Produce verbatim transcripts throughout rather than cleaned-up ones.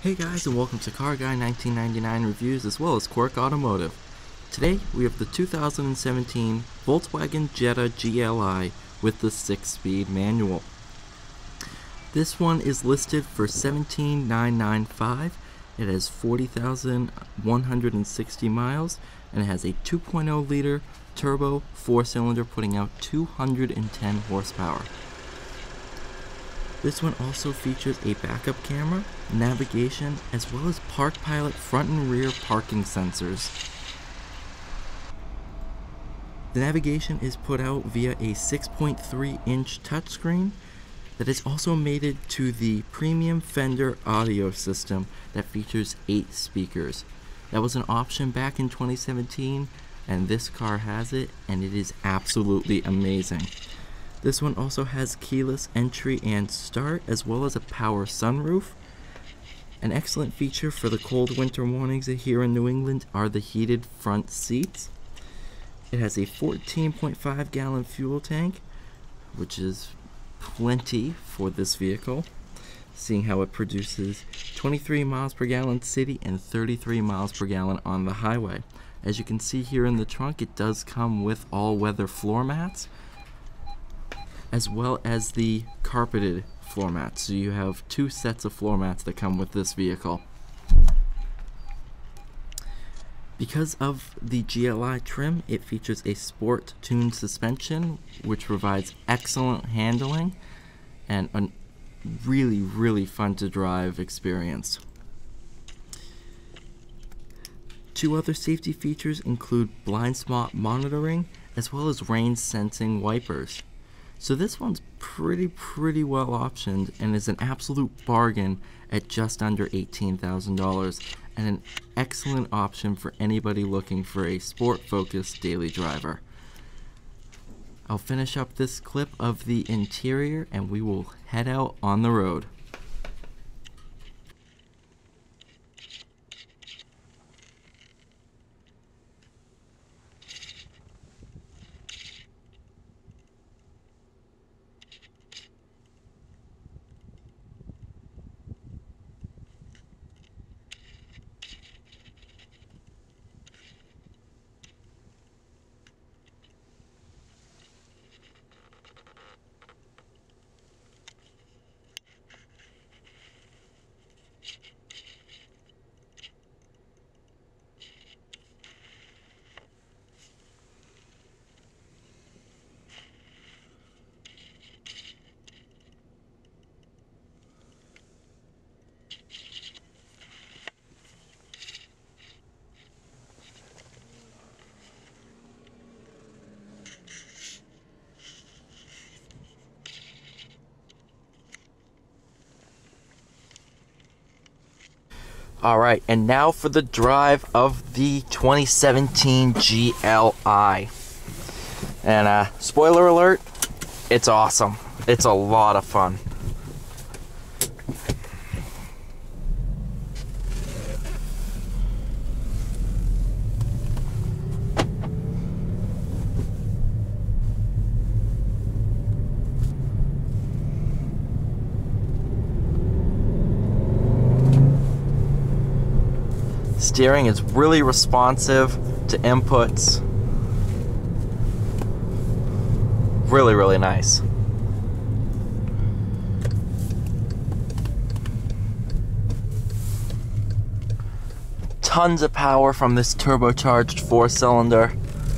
Hey guys, and welcome to Car Guy nineteen ninety-nine Reviews as well as Quirk Automotive. Today we have the two thousand seventeen Volkswagen Jetta G L I with the six speed manual. This one is listed for seventeen thousand nine hundred ninety-five dollars. It has forty thousand one hundred sixty miles and it has a two point oh liter turbo four cylinder putting out two hundred ten horsepower. This one also features a backup camera, navigation, as well as Park Pilot front and rear parking sensors. The navigation is put out via a six point three inch touchscreen that is also mated to the premium Fender audio system that features eight speakers. That was an option back in twenty seventeen, and this car has it, and it is absolutely amazing. This one also has keyless entry and start, as well as a power sunroof. An excellent feature for the cold winter mornings here in New England are the heated front seats. It has a fourteen point five gallon fuel tank, which is plenty for this vehicle, seeing how it produces twenty-three miles per gallon city and thirty-three miles per gallon on the highway. As you can see here in the trunk, it does come with all-weather floor mats, as well as the carpeted floor mats. So you have two sets of floor mats that come with this vehicle. Because of the G L I trim, it features a sport tuned suspension, which provides excellent handling and a really, really fun to drive experience. Two other safety features include blind spot monitoring, as well as rain sensing wipers. So this one's pretty, pretty well optioned and is an absolute bargain at just under eighteen thousand dollars, and an excellent option for anybody looking for a sport-focused daily driver. I'll finish up this clip of the interior and we will head out on the road. Alright, and now for the drive of the twenty seventeen G L I. And uh, spoiler alert, it's awesome. It's a lot of fun. Steering is really responsive to inputs. Really, really nice. Tons of power from this turbocharged four-cylinder.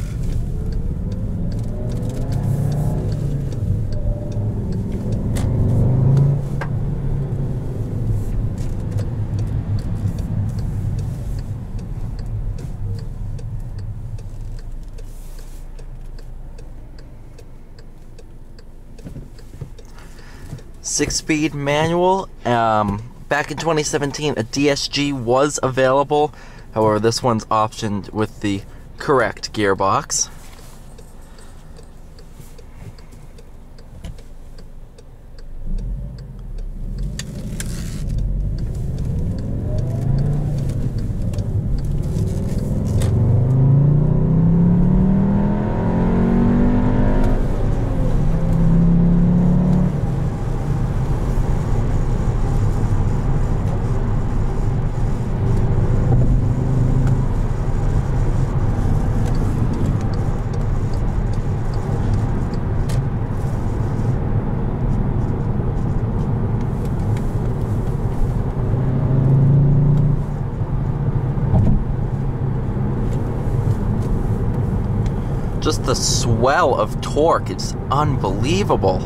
Six-speed manual. Um, back in twenty seventeen, a D S G was available. However, this one's optioned with the correct gearbox. Just the swell of torque is unbelievable.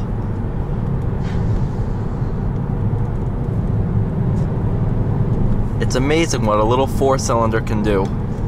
It's amazing what a little four-cylinder can do.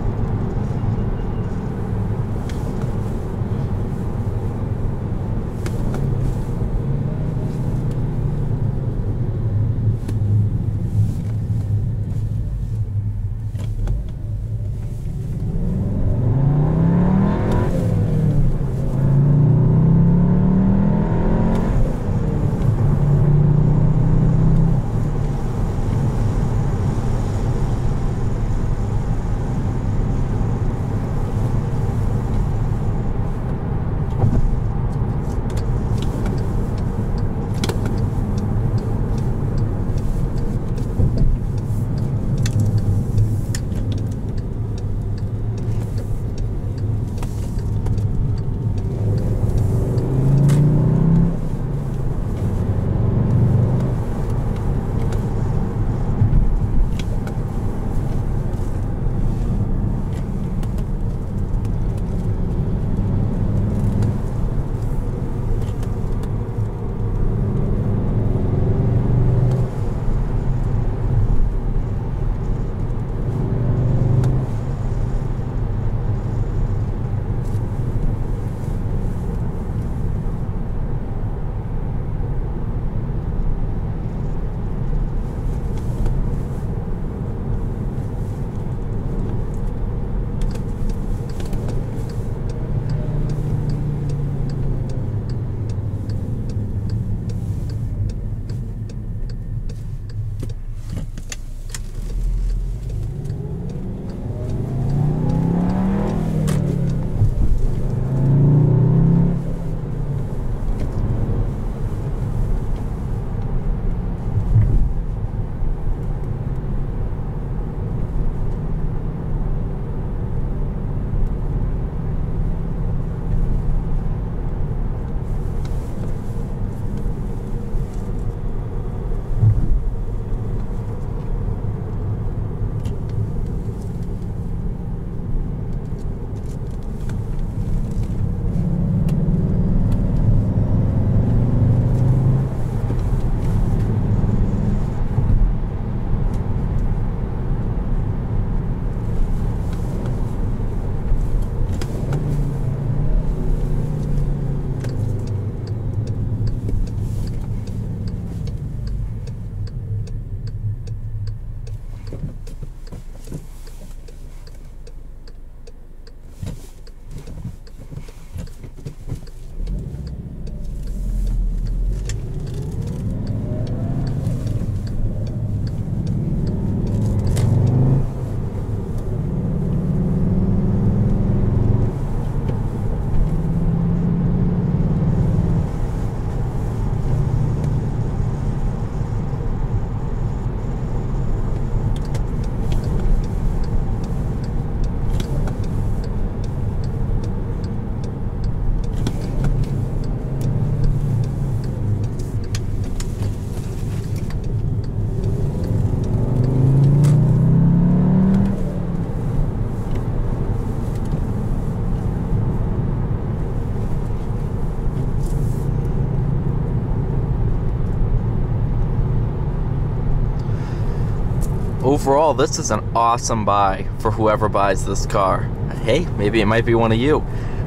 Overall, this is an awesome buy for whoever buys this car. Hey, maybe it might be one of you.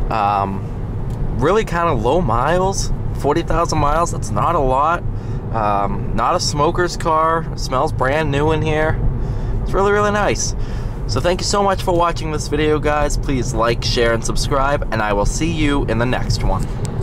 Um, really kind of low miles, forty thousand miles, that's not a lot. Um, not a smoker's car, it smells brand new in here. It's really, really nice. So thank you so much for watching this video, guys. Please like, share, and subscribe, and I will see you in the next one.